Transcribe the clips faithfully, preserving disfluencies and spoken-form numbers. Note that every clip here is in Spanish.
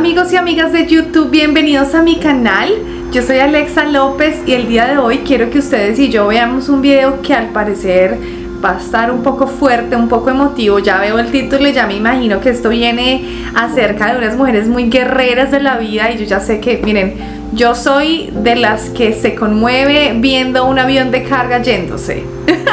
Amigos y amigas de YouTube, bienvenidos a mi canal. Yo soy Alexa López y el día de hoy quiero que ustedes y yo veamos un video que al parecer va a estar un poco fuerte, un poco emotivo. Ya veo el título y ya me imagino que esto viene acerca de unas mujeres muy guerreras de la vida. Y yo ya sé que, miren, yo soy de las que se conmueve viendo un avión de carga yéndose.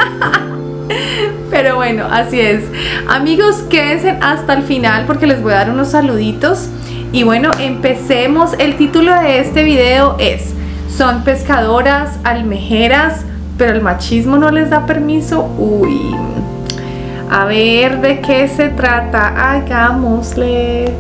Pero bueno, así es. Amigos, quédense hasta el final porque les voy a dar unos saluditos. Y bueno, empecemos. El título de este video es: son pescadoras, almejeras, pero el machismo no les da permiso. Uy, a ver de qué se trata. Hagámosle.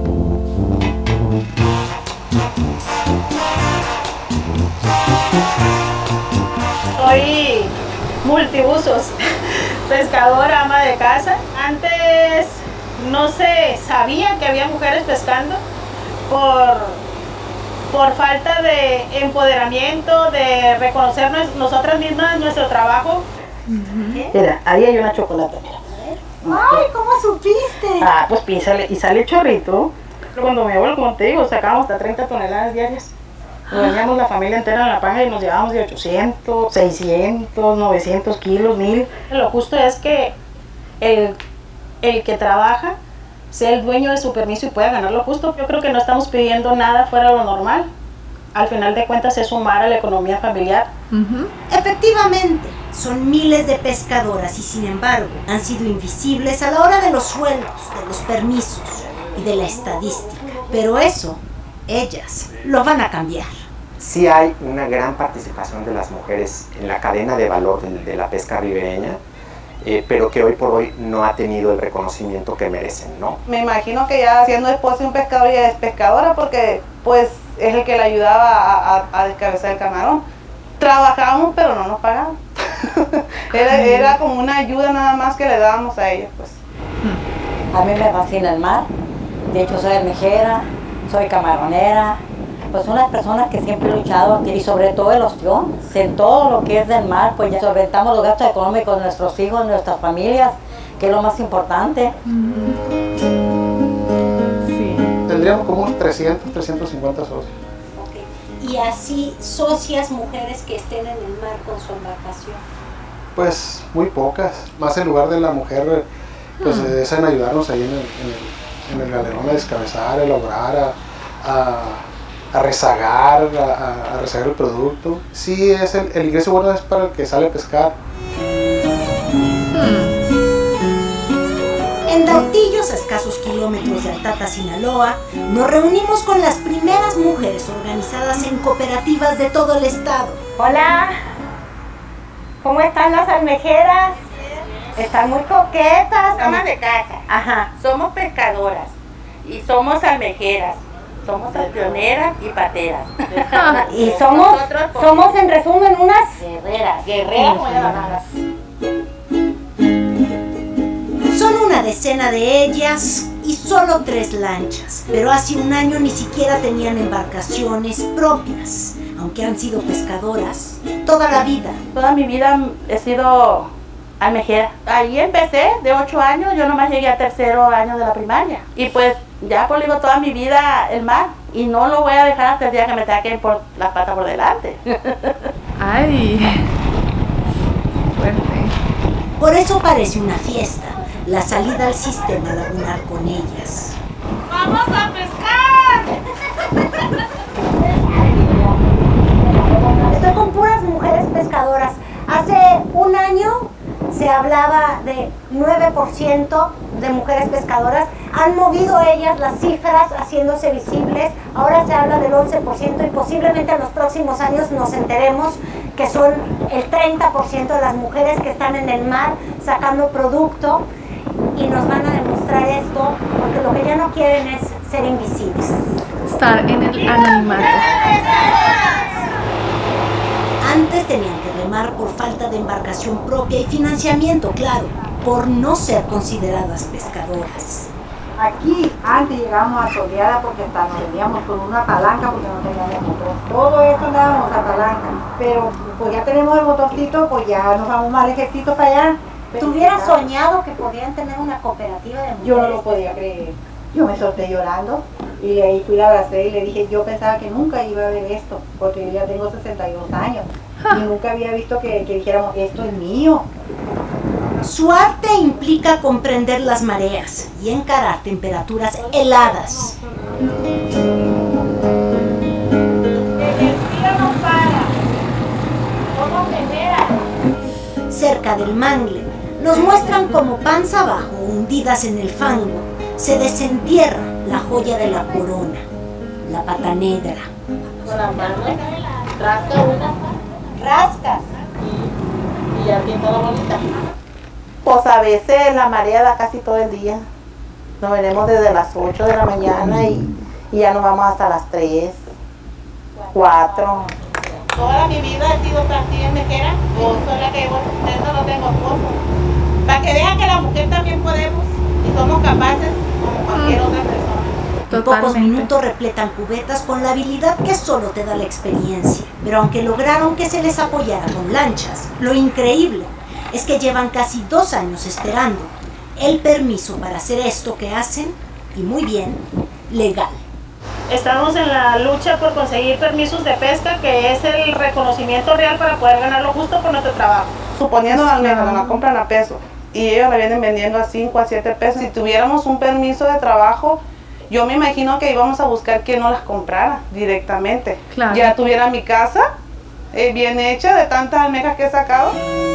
Soy multiusos, pescadora, ama de casa. Antes no se sabía que había mujeres pescando por, por falta de empoderamiento, de reconocer nosotras mismas nuestro trabajo. Uh-huh. Mira, ahí hay una chocolate, mira. Ay, ¿cómo supiste? Ah, pues písale y sale chorrito. Cuando mi abuelo, como te digo, sacábamos hasta treinta toneladas diarias. Nos veníamos la familia entera en la panga y nos llevábamos de ochocientos, seiscientos, novecientos kilos, mil. Lo justo es que el, el que trabaja sea el dueño de su permiso y pueda ganar lo justo. Yo creo que no estamos pidiendo nada fuera de lo normal. Al final de cuentas es sumar a la economía familiar. Uh-huh. Efectivamente, son miles de pescadoras y sin embargo han sido invisibles a la hora de los sueldos, de los permisos y de la estadística. Pero eso, ellas lo van a cambiar. Sí hay una gran participación de las mujeres en la cadena de valor de, de la pesca ribereña, eh, pero que hoy por hoy no ha tenido el reconocimiento que merecen, ¿no? Me imagino que ya siendo esposa de un pescador ya es pescadora porque pues es el que le ayudaba a, a, a descabezar el camarón. Trabajábamos pero no nos pagaban. era, era como una ayuda nada más que le dábamos a ellos, pues. A mí me fascina el mar, de hecho soy almejera, soy camaronera, pues unas personas que siempre he luchado y sobre todo el ostión, en todo lo que es del mar, pues ya solventamos los gastos económicos de nuestros hijos, de nuestras familias, que es lo más importante. Sí. Tendríamos como unos trescientos, trescientos cincuenta socios. Okay. Y así, socias, mujeres que estén en el mar con su embarcación. Pues muy pocas, más en lugar de la mujer, pues hmm. es en ayudarnos ahí en el, en el, en el galerón a descabezar, a elaborar, a, a, a rezagar, a, a rezagar el producto. Sí, es el, el ingreso bueno es para el que sale a pescar. En Dautillos, a escasos kilómetros de Altata, Sinaloa, nos reunimos con las primeras mujeres organizadas en cooperativas de todo el estado. Hola, ¿cómo están las almejeras? Están muy coquetas. Amas de casa. Ajá. Somos pescadoras y somos almejeras. Somos pioneras y pateras. Y somos, somos en resumen unas guerreras. Guerreras. Son una decena de ellas y solo tres lanchas, pero hace un año ni siquiera tenían embarcaciones propias, aunque han sido pescadoras toda la vida. Toda mi vida he sido almejera. Ahí empecé de ocho años, yo nomás llegué a tercero año de la primaria. Y pues ya pues digo toda mi vida el mar y no lo voy a dejar hasta el día que me saquen por la pata por delante. Ay, fuerte. Por eso parece una fiesta, la salida al sistema lagunar con ellas. ¡Vamos a pescar! Estoy con puras mujeres pescadoras. Hace un año se hablaba de nueve por ciento de mujeres pescadoras. Han movido ellas las cifras haciéndose visibles. Ahora se habla del once por ciento y posiblemente en los próximos años nos enteremos que son el treinta por ciento de las mujeres que están en el mar sacando producto y nos van a demostrar esto porque lo que ya no quieren es ser invisibles. Estar en el anonimato. Antes tenían que remar por falta de embarcación propia y financiamiento, claro, por no ser consideradas pescadoras. Aquí antes llegábamos a soleada porque hasta nos veníamos con una palanca porque no teníamos motor. Todo esto andábamos a palanca, pero pues ya tenemos el motorcito, pues ya nos vamos más lejecitos para allá. ¿Tú hubieras soñado que podían tener una cooperativa de mujeres? Yo no lo podía creer. Yo me solté llorando. Y ahí fui, la abracé y le dije, yo pensaba que nunca iba a ver esto, porque yo ya tengo sesenta y dos años. Y nunca había visto que, que dijéramos, esto es mío. Su arte implica comprender las mareas y encarar temperaturas heladas. Cerca del mangle, nos muestran como panza abajo, hundidas en el fango, se desentierra la joya de la corona, la pata negra. Con la mano, rasca una, Rascas. y, y ya pinta la bolita. Pues a veces la marea da casi todo el día. Nos venimos desde las ocho de la mañana y, y ya nos vamos hasta las tres, cuatro. Toda mi vida he sido así en mejera, yo soy la que llevo sustento, no tengo esposo. Para que vean que la mujer también podemos y somos capaces como cualquier otra persona. En pocos minutos repletan cubetas con la habilidad que solo te da la experiencia. Pero aunque lograron que se les apoyara con lanchas, lo increíble es que llevan casi dos años esperando el permiso para hacer esto que hacen, y muy bien, legal. Estamos en la lucha por conseguir permisos de pesca, que es el reconocimiento real para poder ganar lo justo por nuestro trabajo. Suponiendo la almeja, la compran a peso y ellos la vienen vendiendo a cinco a siete pesos. Si tuviéramos un permiso de trabajo, yo me imagino que íbamos a buscar quien no las comprara directamente. Claro. Ya tuviera mi casa eh, bien hecha de tantas almejas que he sacado.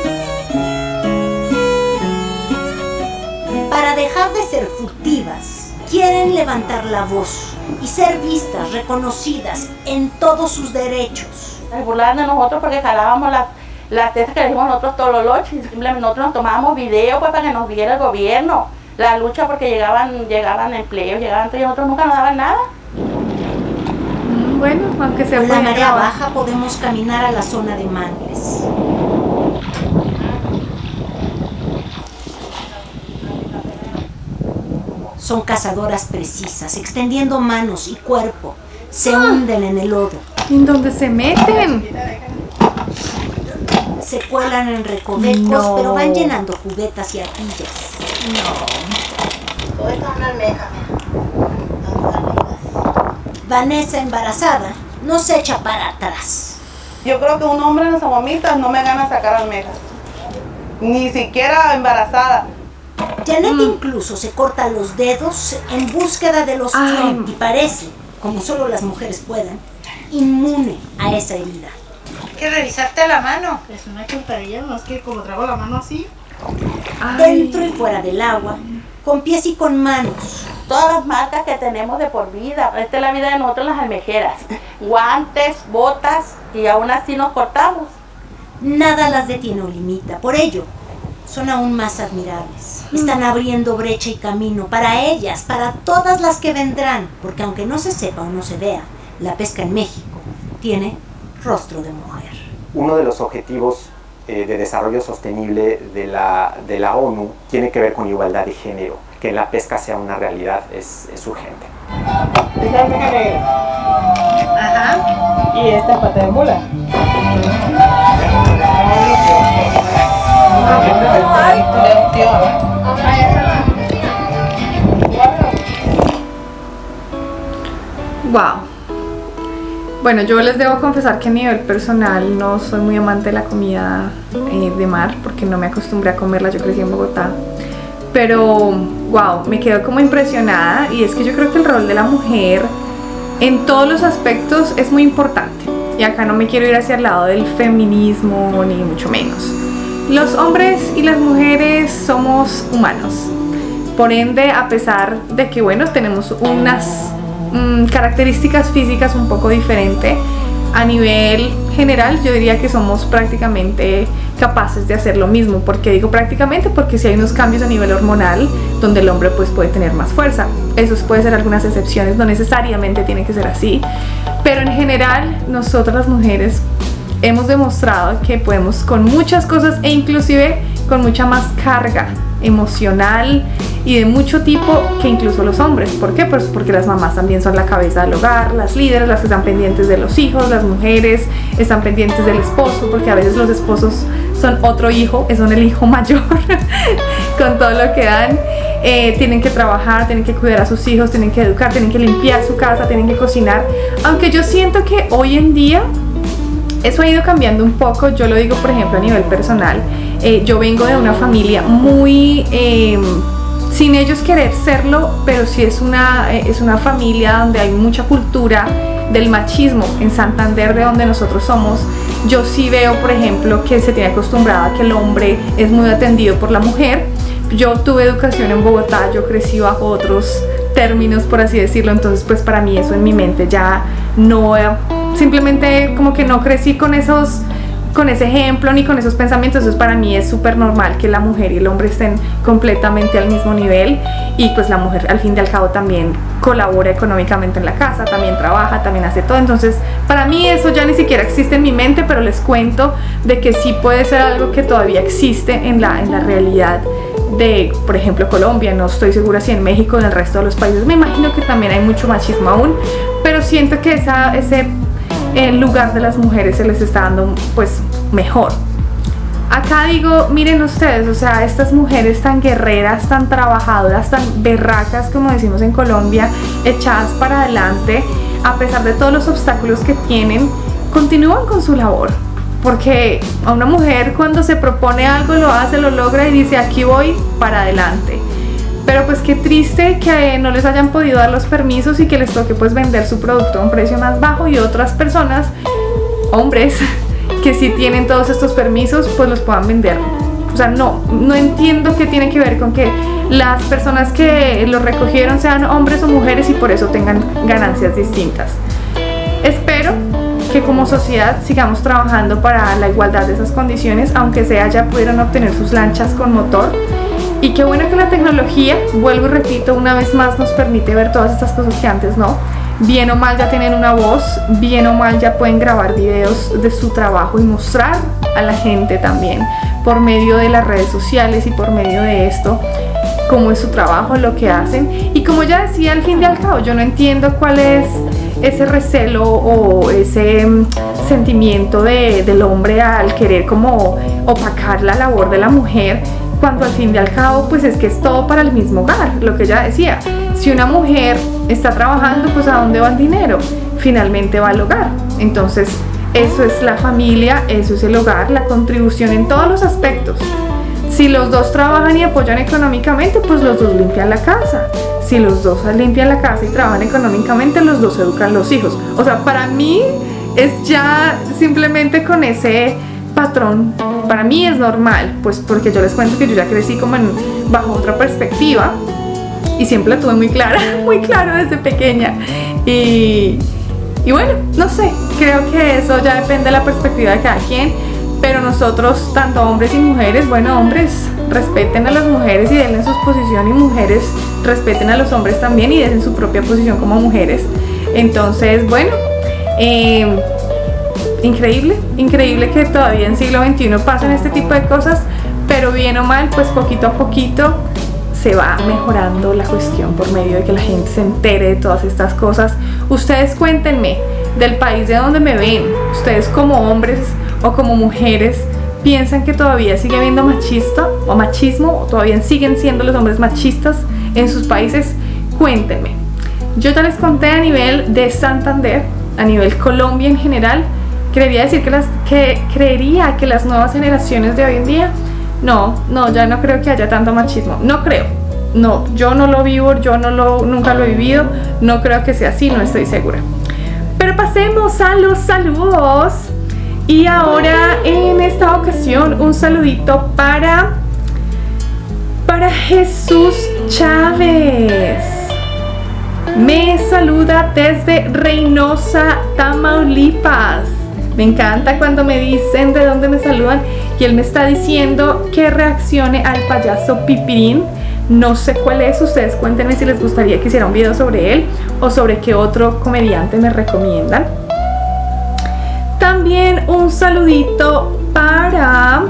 Para dejar de ser furtivas, quieren levantar la voz y ser vistas, reconocidas en todos sus derechos. Se burlaban de nosotros porque jalábamos las, las esas que le decimos nosotros tololoches. Simplemente nosotros nos tomábamos video pues para que nos viera el gobierno. La lucha porque llegaban, llegaban empleos, llegaban y nosotros nunca nos daban nada. Bueno, aunque sea Con la buen marea trabajo. baja podemos caminar a la zona de mangles. Son cazadoras precisas, extendiendo manos y cuerpo. Se hunden en el lodo. ¿En dónde se meten? Se cuelan en recovecos, No. pero van llenando cubetas y arquillas. Todo esto es una almeja. Vanessa, embarazada, no se echa para atrás. Yo creo que un hombre en las aguamitas no me gana sacar almejas. Ni siquiera embarazada. Janet incluso se corta los dedos en búsqueda de los Ay. Trump y parece, como solo las mujeres pueden, inmune a esa herida. Hay que revisarte la mano. Es una chontadilla, no es que como traigo la mano así. Ay. Dentro y fuera del agua, con pies y con manos. Todas las marcas que tenemos de por vida. Esta es la vida de nosotros las almejeras. Guantes, botas y aún así nos cortamos. Nada las detiene o limita. Por ello, son aún más admirables. Están abriendo brecha y camino para ellas, para todas las que vendrán. Porque aunque no se sepa o no se vea, la pesca en México tiene rostro de mujer. Uno de los objetivos eh, de desarrollo sostenible de la, de la ONU tiene que ver con igualdad de género. Que la pesca sea una realidad es, es urgente. Esta almeja negra. Ajá. Y esta pata de mula. Wow. Bueno, yo les debo confesar que a nivel personal no soy muy amante de la comida eh, de mar porque no me acostumbré a comerla, yo crecí en Bogotá. Pero, wow, me quedo como impresionada y es que yo creo que el rol de la mujer en todos los aspectos es muy importante. Y acá no me quiero ir hacia el lado del feminismo ni mucho menos. Los hombres y las mujeres somos humanos. Por ende, a pesar de que, bueno, tenemos unas mm, características físicas un poco diferentes, a nivel general yo diría que somos prácticamente capaces de hacer lo mismo. ¿Por qué digo prácticamente? Porque si hay unos cambios a nivel hormonal donde el hombre pues puede tener más fuerza. Esos pueden ser algunas excepciones, no necesariamente tiene que ser así, pero en general nosotras las mujeres hemos demostrado que podemos con muchas cosas e inclusive con mucha más carga emocional y de mucho tipo que incluso los hombres. ¿Por qué? Pues porque las mamás también son la cabeza del hogar, las líderes, las que están pendientes de los hijos, las mujeres están pendientes del esposo, porque a veces los esposos son otro hijo, son el hijo mayor con todo lo que dan. eh, tienen que trabajar, tienen que cuidar a sus hijos, tienen que educar, tienen que limpiar su casa, tienen que cocinar. Aunque yo siento que hoy en día eso ha ido cambiando un poco. Yo lo digo, por ejemplo, a nivel personal. Eh, yo vengo de una familia muy... Eh, sin ellos querer serlo, pero sí es una, eh, es una familia donde hay mucha cultura del machismo. En Santander, de donde nosotros somos, yo sí veo, por ejemplo, que se tiene acostumbrado a que el hombre es muy atendido por la mujer. Yo tuve educación en Bogotá, yo crecí bajo otros términos, por así decirlo, entonces pues para mí eso en mi mente ya no, simplemente como que no crecí con esos, con ese ejemplo ni con esos pensamientos. Entonces para mí es súper normal que la mujer y el hombre estén completamente al mismo nivel, y pues la mujer al fin y al cabo también colabora económicamente en la casa, también trabaja, también hace todo. Entonces para mí eso ya ni siquiera existe en mi mente, pero les cuento de que sí puede ser algo que todavía existe en la, en la realidad de, por ejemplo, Colombia. No estoy segura si en México o en el resto de los países, me imagino que también hay mucho machismo aún, pero siento que esa, ese el lugar de las mujeres se les está dando pues mejor. Acá digo, miren ustedes, o sea, estas mujeres tan guerreras, tan trabajadoras, tan berracas, como decimos en Colombia, echadas para adelante, a pesar de todos los obstáculos que tienen, continúan con su labor. Porque a una mujer, cuando se propone algo, lo hace, lo logra y dice, aquí voy para adelante. Pero pues qué triste que no les hayan podido dar los permisos y que les toque pues vender su producto a un precio más bajo, y otras personas, hombres, que sí tienen todos estos permisos, pues los puedan vender. O sea, no, no entiendo qué tiene que ver con que las personas que los recogieron sean hombres o mujeres y por eso tengan ganancias distintas. Espero que como sociedad sigamos trabajando para la igualdad de esas condiciones, aunque sea ya pudieron obtener sus lanchas con motor. Y qué bueno que la tecnología, vuelvo y repito, una vez más nos permite ver todas estas cosas que antes no. Bien o mal ya tienen una voz, bien o mal ya pueden grabar videos de su trabajo y mostrar a la gente también por medio de las redes sociales y por medio de esto cómo es su trabajo, lo que hacen. Y como ya decía, al fin y al cabo yo no entiendo cuál es ese recelo o ese sentimiento de, del hombre al querer como opacar la labor de la mujer, cuando al fin y al cabo pues es que es todo para el mismo hogar. Lo que ella decía, si una mujer está trabajando, pues ¿a dónde va el dinero? Finalmente va al hogar. Entonces eso es la familia, eso es el hogar, la contribución en todos los aspectos. Si los dos trabajan y apoyan económicamente, pues los dos limpian la casa. Si los dos limpian la casa y trabajan económicamente, los dos educan los hijos. O sea, para mí es ya simplemente con ese patrón, para mí es normal, pues porque yo les cuento que yo ya crecí como en, bajo otra perspectiva y siempre la tuve muy clara, muy claro desde pequeña. Y, y bueno, no sé, creo que eso ya depende de la perspectiva de cada quien, pero nosotros, tanto hombres y mujeres, bueno, hombres, respeten a las mujeres y denle su posición, y mujeres, respeten a los hombres también y den su propia posición como mujeres. Entonces, bueno, eh, increíble, increíble que todavía en siglo veintiuno pasen este tipo de cosas, pero bien o mal, pues poquito a poquito se va mejorando la cuestión por medio de que la gente se entere de todas estas cosas. Ustedes cuéntenme del país de donde me ven, ustedes como hombres o como mujeres, ¿piensan que todavía sigue habiendo machista o machismo, o todavía siguen siendo los hombres machistas en sus países? Cuéntenme. Yo ya les conté a nivel de Santander, a nivel Colombia en general. Creería decir que las que creería que las nuevas generaciones de hoy en día, no, no, ya no creo que haya tanto machismo. No creo. No, yo no lo vivo, yo no lo nunca lo he vivido, no creo que sea así, no estoy segura. Pero pasemos a los saludos. Y ahora en esta ocasión un saludito para para Jesús Chávez. Me saluda desde Reynosa, Tamaulipas. Me encanta cuando me dicen de dónde me saludan, y él me está diciendo que reaccione al payaso Pipirín. No sé cuál es, ustedes cuéntenme si les gustaría que hiciera un video sobre él o sobre qué otro comediante me recomiendan. También un saludito para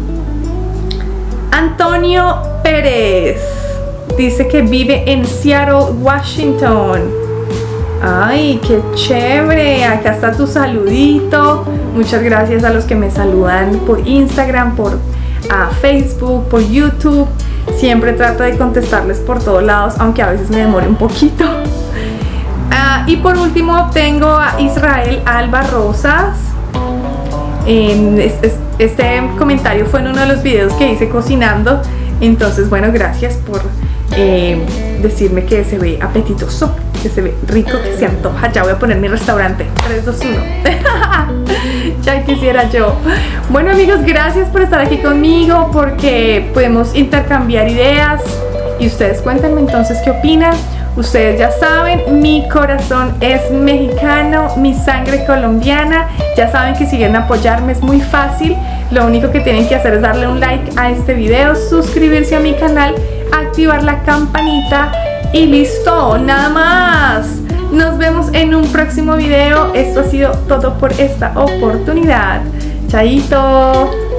Antonio Pérez. Dice que vive en Seattle, Washington. Ay, qué chévere. Acá está tu saludito. Muchas gracias a los que me saludan por Instagram, por uh, Facebook, por YouTube. siempre trato de contestarles por todos lados, aunque a veces me demore un poquito. Uh, y por último tengo a Israel Alba Rosas. Eh, este, este comentario fue en uno de los videos que hice cocinando. Entonces, bueno, gracias por eh, decirme que se ve apetitoso, que se ve rico, que se antoja. Ya voy a poner mi restaurante. tres, dos, uno. Ya quisiera yo. Bueno, amigos, gracias por estar aquí conmigo, porque podemos intercambiar ideas y ustedes cuéntenme entonces qué opinan. Ustedes ya saben, mi corazón es mexicano, mi sangre colombiana. Ya saben que si quieren apoyarme es muy fácil. Lo único que tienen que hacer es darle un like a este video, suscribirse a mi canal, activar la campanita y listo, nada más. Nos vemos en un próximo video. Esto ha sido todo por esta oportunidad. Chaito.